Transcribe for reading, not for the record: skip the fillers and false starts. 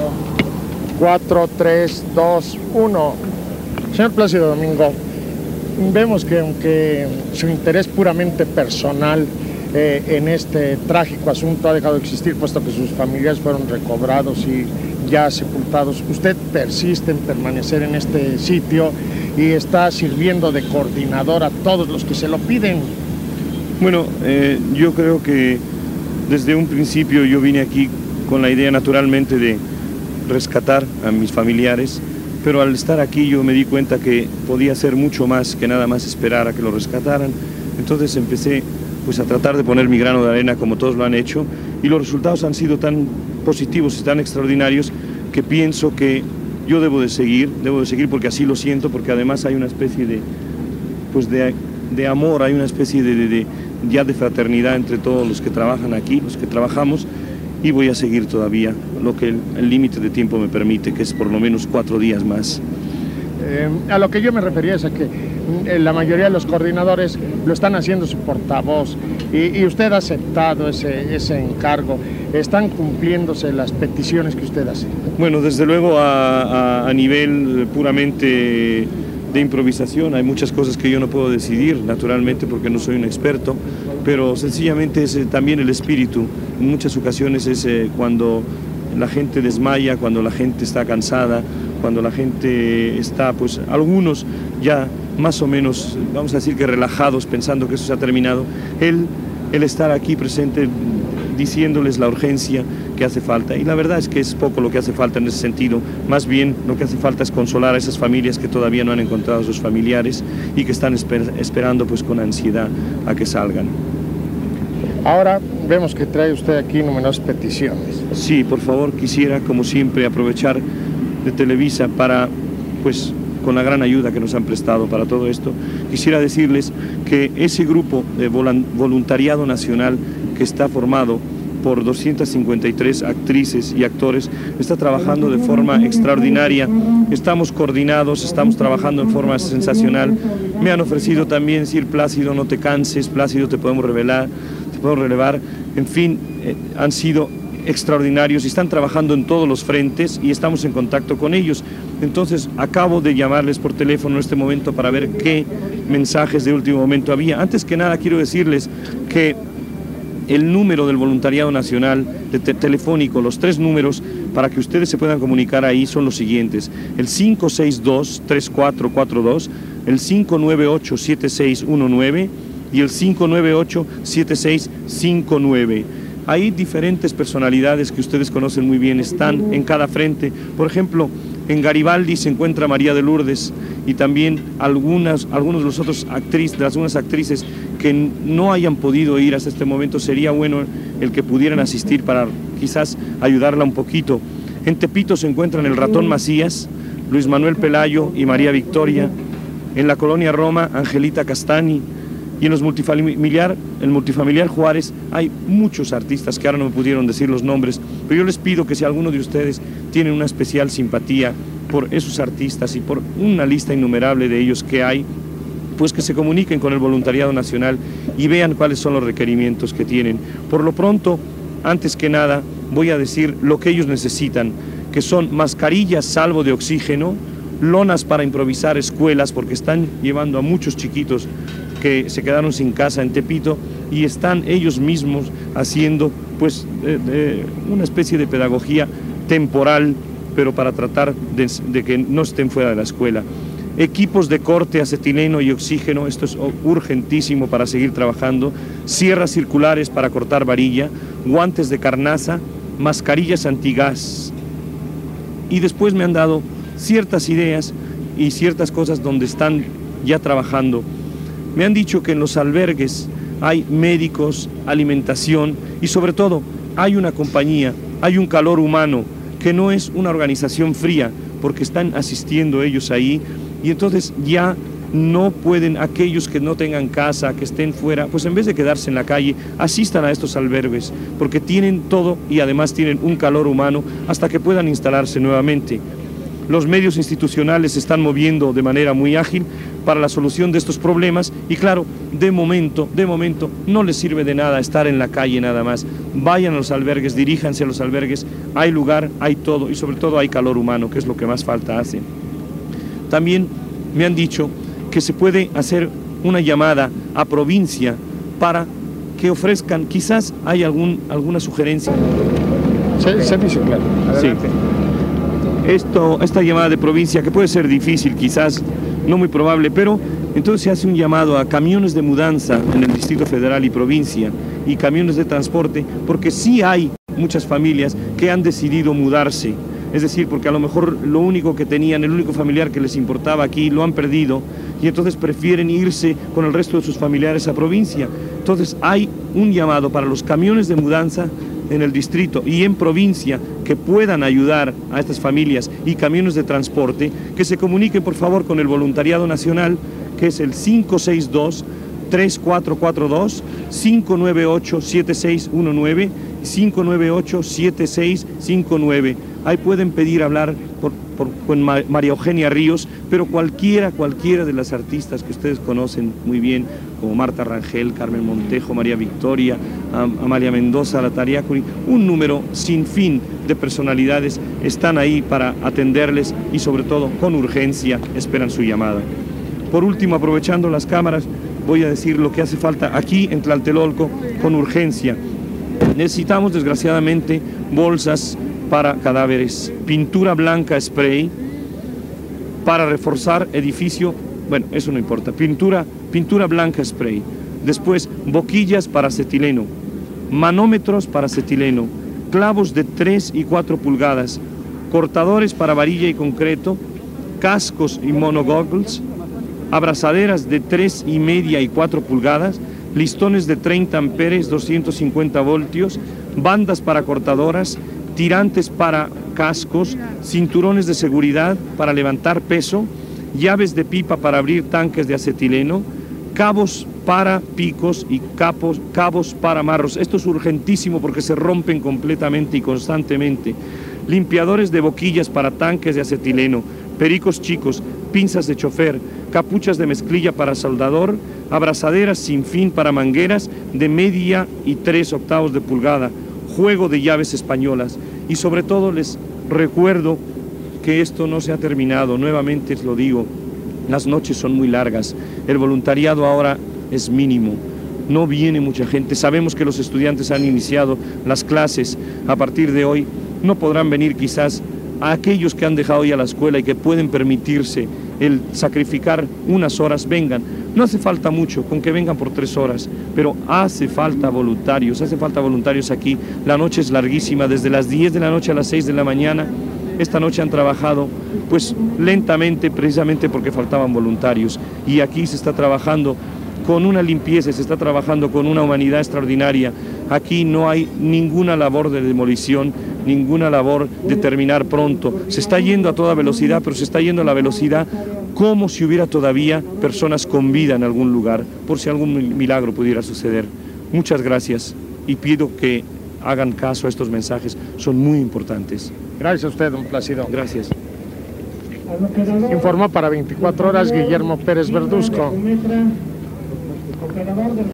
4, 3, 2, 1. Señor Plácido Domingo, vemos que aunque su interés puramente personal en este trágico asunto ha dejado de existir, puesto que sus familiares fueron recobrados y ya sepultados, usted persiste en permanecer en este sitio y está sirviendo de coordinador a todos los que se lo piden. Bueno, yo creo que desde un principio yo vine aquí con la idea naturalmente de rescatar a mis familiares, pero al estar aquí yo me di cuenta que podía hacer mucho más que nada más esperar a que lo rescataran. Entonces empecé pues a tratar de poner mi grano de arena como todos lo han hecho, y los resultados han sido tan positivos y tan extraordinarios que pienso que yo debo de seguir porque así lo siento, porque además hay una especie de amor, hay una especie ya de fraternidad entre todos los que trabajan aquí, los que trabajamos, y voy a seguir todavía lo que el límite de tiempo me permite, que es por lo menos 4 días más. A lo que yo me refería es a que la mayoría de los coordinadores lo están haciendo su portavoz y usted ha aceptado ese encargo. ¿Están cumpliéndose las peticiones que usted hace? Bueno, desde luego a nivel puramente de improvisación hay muchas cosas que yo no puedo decidir, naturalmente, porque no soy un experto, pero sencillamente es también el espíritu. En muchas ocasiones es cuando la gente desmaya, cuando la gente está cansada, cuando la gente está, pues algunos ya más o menos, vamos a decir que relajados, pensando que eso se ha terminado, el estar aquí presente diciéndoles la urgencia que hace falta. Y la verdad es que es poco lo que hace falta en ese sentido. Más bien lo que hace falta es consolar a esas familias que todavía no han encontrado a sus familiares y que están esperando pues con ansiedad a que salgan. Ahora vemos que trae usted aquí numerosas peticiones. Sí, por favor, quisiera como siempre aprovechar de Televisa para, pues con la gran ayuda que nos han prestado para todo esto, quisiera decirles que ese grupo de voluntariado nacional que está formado por 253 actrices y actores está trabajando de forma extraordinaria. Estamos coordinados, estamos trabajando en forma sensacional. Me han ofrecido también decir: Plácido, no te canses, Plácido, te podemos relevar. En fin, han sido extraordinarios y están trabajando en todos los frentes y estamos en contacto con ellos. Entonces acabo de llamarles por teléfono en este momento para ver qué mensajes de último momento había. Antes que nada quiero decirles que el número del voluntariado nacional telefónico, los 3 números para que ustedes se puedan comunicar ahí son los siguientes: el 562-3442, el 598-7619 y el 598-7659. Hay diferentes personalidades que ustedes conocen muy bien, están en cada frente. Por ejemplo, en Garibaldi se encuentra María de Lourdes y también algunos de los otros algunas actrices que no hayan podido ir hasta este momento. Sería bueno el que pudieran asistir para quizás ayudarla un poquito. En Tepito se encuentran el Ratón Macías, Luis Manuel Pelayo y María Victoria. En la Colonia Roma, Angelita Castani. Y en el multifamiliar Juárez hay muchos artistas que ahora no me pudieron decir los nombres, pero yo les pido que si alguno de ustedes tiene una especial simpatía por esos artistas y por una lista innumerable de ellos que hay, pues que se comuniquen con el voluntariado nacional y vean cuáles son los requerimientos que tienen. Por lo pronto, antes que nada, voy a decir lo que ellos necesitan, que son mascarillas salvo de oxígeno, lonas para improvisar escuelas, porque están llevando a muchos chiquitos que se quedaron sin casa en Tepito y están ellos mismos haciendo pues una especie de pedagogía temporal, pero para tratar de que no estén fuera de la escuela. Equipos de corte, acetileno y oxígeno, esto es urgentísimo para seguir trabajando. Sierras circulares para cortar varilla, guantes de carnaza, mascarillas antigás. Y después me han dado ciertas ideas y ciertas cosas donde están ya trabajando. Me han dicho que en los albergues hay médicos, alimentación y sobre todo hay una compañía, hay un calor humano, que no es una organización fría, porque están asistiendo ellos ahí y entonces ya no pueden, aquellos que no tengan casa, que estén fuera, pues en vez de quedarse en la calle, asistan a estos albergues, porque tienen todo y además tienen un calor humano hasta que puedan instalarse nuevamente. los medios institucionales se están moviendo de manera muy ágil para la solución de estos problemas y claro, de momento, no les sirve de nada estar en la calle nada más. Vayan a los albergues, diríjanse a los albergues, hay lugar, hay todo y sobre todo hay calor humano, que es lo que más falta hace. También me han dicho que se puede hacer una llamada a provincia para que ofrezcan, quizás hay alguna sugerencia. Servicio, claro. Adelante. Sí. Esta llamada de provincia, que puede ser difícil, quizás no muy probable, pero entonces se hace un llamado a camiones de mudanza en el Distrito Federal y provincia y camiones de transporte, porque sí hay muchas familias que han decidido mudarse. Es decir, porque a lo mejor lo único que tenían, el único familiar que les importaba aquí, lo han perdido y entonces prefieren irse con el resto de sus familiares a provincia. Entonces hay un llamado para los camiones de mudanza en el distrito y en provincia que puedan ayudar a estas familias y camiones de transporte, que se comuniquen por favor con el Voluntariado Nacional, que es el 562-3442, 598-7619, 598-7659. Ahí pueden pedir hablar con María Eugenia Ríos, pero cualquiera de las artistas que ustedes conocen muy bien, como Marta Rangel, Carmen Montejo, María Victoria, Amalia Mendoza, Latariacuri, un número sin fin de personalidades están ahí para atenderles y sobre todo con urgencia esperan su llamada. Por último, aprovechando las cámaras, voy a decir lo que hace falta aquí en Tlatelolco con urgencia. Necesitamos desgraciadamente bolsas para cadáveres, pintura blanca spray para reforzar edificio, bueno, eso no importa, pintura blanca spray, después boquillas para acetileno, manómetros para acetileno, clavos de 3 y 4 pulgadas, cortadores para varilla y concreto, cascos y monogoggles, abrazaderas de 3,5 y 4 pulgadas, listones de 30 amperes, 250 voltios, bandas para cortadoras, tirantes para cascos, cinturones de seguridad para levantar peso, llaves de pipa para abrir tanques de acetileno, cabos para picos y cabos para amarros. Esto es urgentísimo porque se rompen completamente y constantemente. Limpiadores de boquillas para tanques de acetileno, pericos chicos, pinzas de chofer, capuchas de mezclilla para soldador, abrazaderas sin fin para mangueras de media y 3/8 de pulgada, juego de llaves españolas y sobre todo les recuerdo que esto no se ha terminado, nuevamente lo digo, las noches son muy largas, el voluntariado ahora es mínimo, no viene mucha gente, sabemos que los estudiantes han iniciado las clases a partir de hoy, no podrán venir quizás a aquellos que han dejado ya la escuela y que pueden permitirse el sacrificar unas horas, vengan. No hace falta mucho, con que vengan por 3 horas, pero hace falta voluntarios aquí. La noche es larguísima, desde las 10 de la noche a las 6 de la mañana. Esta noche han trabajado pues lentamente, precisamente porque faltaban voluntarios. Y aquí se está trabajando con una limpieza, se está trabajando con una humanidad extraordinaria. Aquí no hay ninguna labor de demolición, ninguna labor de terminar pronto. Se está yendo a toda velocidad, pero se está yendo a la velocidad como si hubiera todavía personas con vida en algún lugar, por si algún milagro pudiera suceder. Muchas gracias y pido que hagan caso a estos mensajes, son muy importantes. Gracias a usted, don Plácido. Gracias. Informó para 24 horas Guillermo Pérez Verduzco.